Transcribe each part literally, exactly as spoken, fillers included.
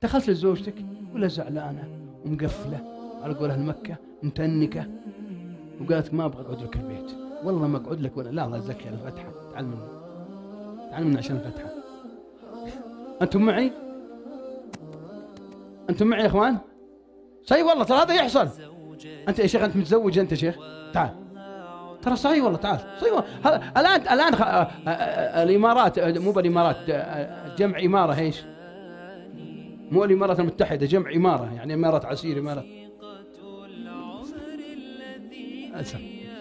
دخلت لزوجتك ولا زعلانة ومقفلة على قولها المكة متنكة وقالت ما أبغى أقعد لك البيت، والله ما أقعد لك ولا لا الله يجزاك على الفتحة، تعال مني تعال مني عشان الفتحة. أنتم معي؟ أنتم معي يا إخوان؟ صحيح والله ترى هذا يحصل. أنت يا شيخ أنت متزوج أنت يا شيخ؟ تعال ترى صحيح والله تعال صحيح والله. الآن الآن خ... الإمارات مو بالإمارات جمع إمارة إيش؟ مو الإمارات المتحدة جمع إمارة يعني إمارات عسير إمارات أسف.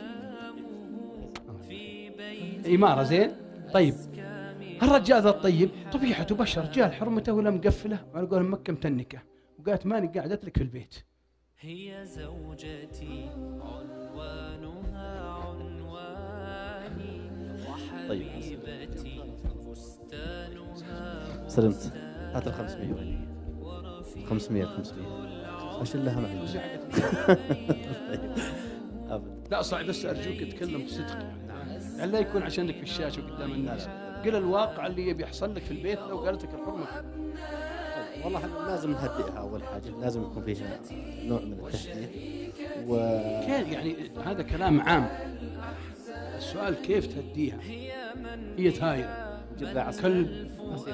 إمارة زين. طيب الرجال ذا الطيب طبيعته بشر رجال حرمته ولا مقفلة وعلى قول مكة متنكة وقالت ماني قاعدت لك في البيت. هي زوجتي عنوانها عنواني وحبيبتي فستانها. سلمت هات ال خمسمية وين؟ خمسمية خمسمية أشيل لها معي. لا صعب بس أرجوك تكلم بصدق يعني لا يكون عشانك في الشاشة وقدام الناس، قل الواقع اللي يبي يحصل لك في البيت لو قالت لك الحرمة. والله لازم نهدئها أول حاجة، لازم يكون فيها نوع من التهدئة و كيف يعني هذا كلام عام. السؤال كيف تهديها؟ هي تهاير كلب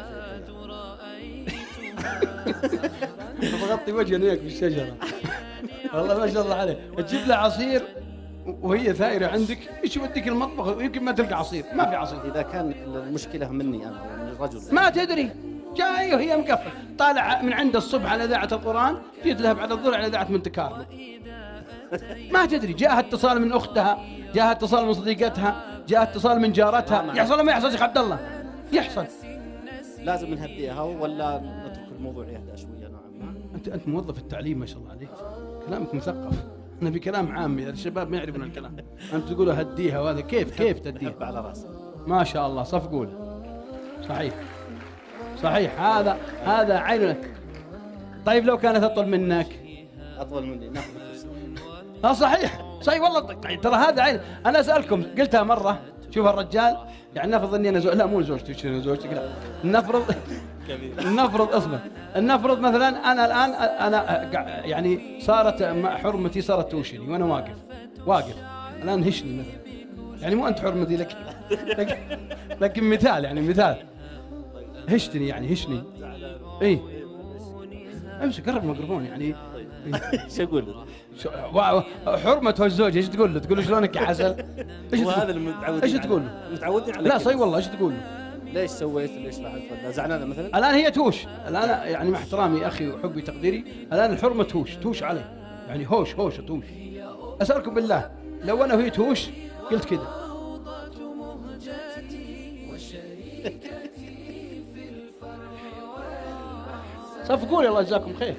بغطي وجهي وياك بالشجرة والله ما شاء الله عليه. تجيب له عصير وهي ثائرة عندك، ايش يوديك المطبخ ويمكن ما تلقى عصير، ما في عصير. إذا كان المشكلة مني أنا من الرجل ما تدري جاي وهي مقفل طالع من عند الصبح على إذاعة القرآن جيت لها بعد الظهر على إذاعة مونت كارلو. ما تدري جاءها اتصال من أختها، جاءها اتصال من صديقتها، جاءها اتصال من جارتها. يحصل ولا ما يحصل يا شيخ عبد الله؟ يحصل. لازم نهدئها ولا نترك الموضوع يهدأ شوية نوعا ما. أنت أنت موظف التعليم ما شاء الله عليك، كلامك مثقف. أنا بكلام عام يا الشباب ما يعرفون الكلام. أنت تقول هديها وهذا كيف كيف تديها؟ على راسي ما شاء الله صفقوا له. صحيح صحيح هذا هذا عين. طيب لو كانت أطول منك؟ أطول مني ناخذ فلوس. ها صحيح صحيح والله ترى هذا عين. أنا أسألكم قلتها مرة شوف الرجال يعني نفرض إني أنا زوج لا مو زوجتي شنو زوجتك لا نفرض نفرض اصبر نفرض مثلا أنا الآن أنا يعني صارت حرمتي صارت توشني وأنا واقف واقف الآن هشني مثلا يعني مو أنت حرمتي لك لكن, لكن مثال يعني مثال هشتني يعني هشني إيه امسك قرب الميكروفون يعني ايش اقول له؟ حرمته الزوج ايش تقول له؟ تقول له شلونك يا عسل؟ ايش هذا المتعودين ايش تقول له؟ متعودين على لا صي والله ايش تقول له؟ ليش سويت ليش فعلت ولا زعلانه مثلا؟ الان هي توش الان يعني مع احترامي اخي وحبي تقديري الان الحرمه توش توش عليه يعني هوش هوش توش. اسالكم بالله لو انا وهي توش قلت كذا صفقوني الله يجزاكم خير.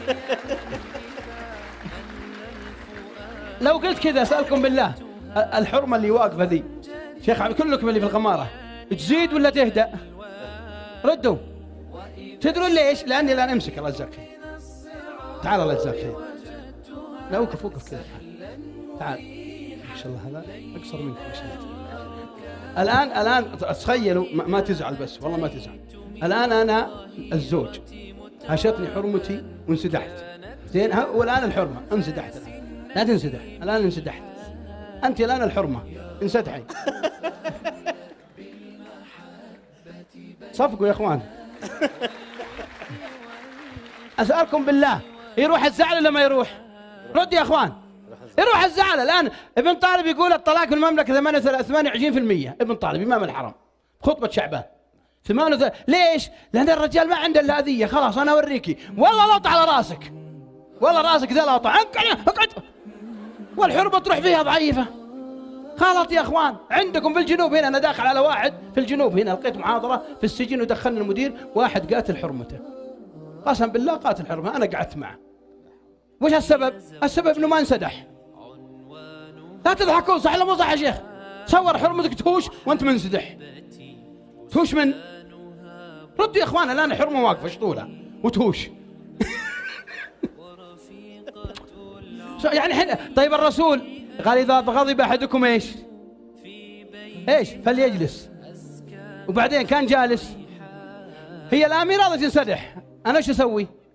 لو قلت كذا اسالكم بالله الحرمه اللي واقفه ذي شيخ كلكم اللي في القماره تزيد ولا تهدأ؟ ردوا. تدرون ليش؟ لاني الان امسك الله يجزاك خير. تعال الله يجزاك خير. لا وقف وقف كذا تعال. ما شاء الله هذا اقصر منك ما شاء الله. الان الان تخيلوا ما تزعل بس والله ما تزعل. الان انا الزوج هشتني حرمتي وانسدحت زين والان الحرمه انسدحت الان لا تنسدح الان انسدحت انت الان الحرمه انسدحي. صفقوا يا اخوان. اسالكم بالله يروح الزعل ولا ما يروح؟ رد يا اخوان. يروح الزعل. الان ابن طالب يقول الطلاق في المملكه ثمانية وعشرين بالمئة ابن طالب امام الحرم خطبه شعبان ثمانية وثلاثين. ليش؟ لأن الرجال ما عنده إلا أذية. خلاص أنا أوريكي والله لوط على راسك والله راسك ذا لوطة اقعد والحرمة تروح فيها ضعيفة. غلط يا أخوان. عندكم في الجنوب هنا أنا داخل على واحد في الجنوب هنا لقيت محاضرة في السجن ودخلني المدير واحد قاتل حرمته قسم بالله قاتل حرمة أنا قعدت معه. وش السبب؟ السبب إنه ما انسدح. لا تضحكون صح ولا مو صح يا شيخ؟ تصور حرمتك تهوش وأنت منسدح تهوش من ردوا يا اخوان. الان الحرمه واقفه شطوله وتهوش يعني حين طيب الرسول قال اذا غضب احدكم ايش ايش فليجلس وبعدين كان جالس. هي الاميره تنسدح انا ايش اسوي؟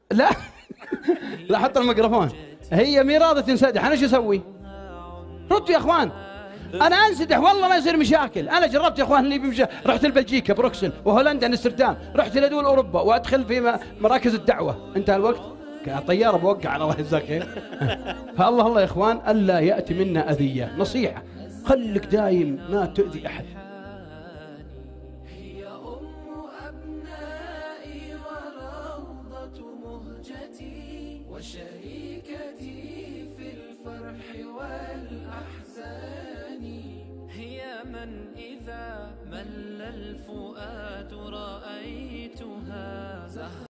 لا لا حط الميكروفون. هي مي راضية تنسدح، انا شو اسوي؟ ردوا يا اخوان. انا انسدح والله ما يصير مشاكل. انا جربت يا اخوان اللي بمشا... رحت لبلجيكا بروكسل وهولندا امستردام، رحت لدول اوروبا وادخل في مراكز الدعوه. انتهى الوقت طياره بوقع على الله يجزاك خير. فالله الله يا اخوان الا ياتي منا اذيه. نصيحه خليك دايم ما تؤذي احد. هي أم أبنائي وروضة مهجتي وشريكتي في الفرح والأحزان. هي من إذا مل الفؤاد رأيتها